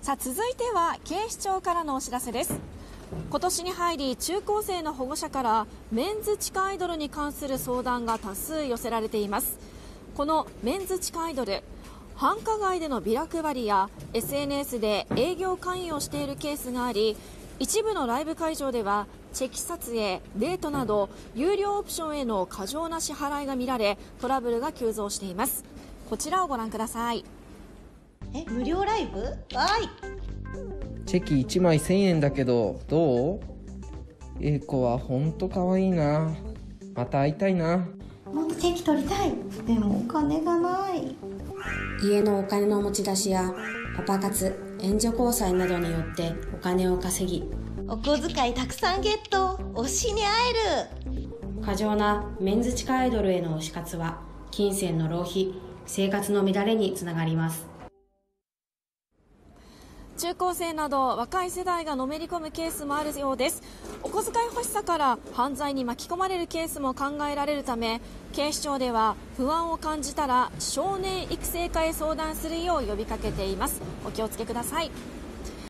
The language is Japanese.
さあ、続いては警視庁からのお知らせです。今年に入り中高生の保護者からメンズ地下アイドルに関する相談が多数寄せられています。このメンズ地下アイドル、繁華街でのビラ配りや SNS で営業関与をしているケースがあり、一部のライブ会場ではチェキ撮影、デートなど有料オプションへの過剰な支払いが見られ、トラブルが急増しています。こちらをご覧ください。 無料ライブ？わーい。 チェキ1枚1000円だけどどう？英子はほんとかわいいな。また会いたいな。 もっとチェキ取りたい。でもお金がない。 家のお金の持ち出しやパパ活、援助交際などによってお金を稼ぎ、 お小遣いたくさんゲット。推しに会える。 過剰なメンズ地下アイドルへの推し活は金銭の浪費、生活の乱れにつながります。 中高生など若い世代がのめり込むケースもあるようです。お小遣い欲しさから犯罪に巻き込まれるケースも考えられるため、警視庁では不安を感じたら少年育成課へ相談するよう呼びかけています。お気をつけください。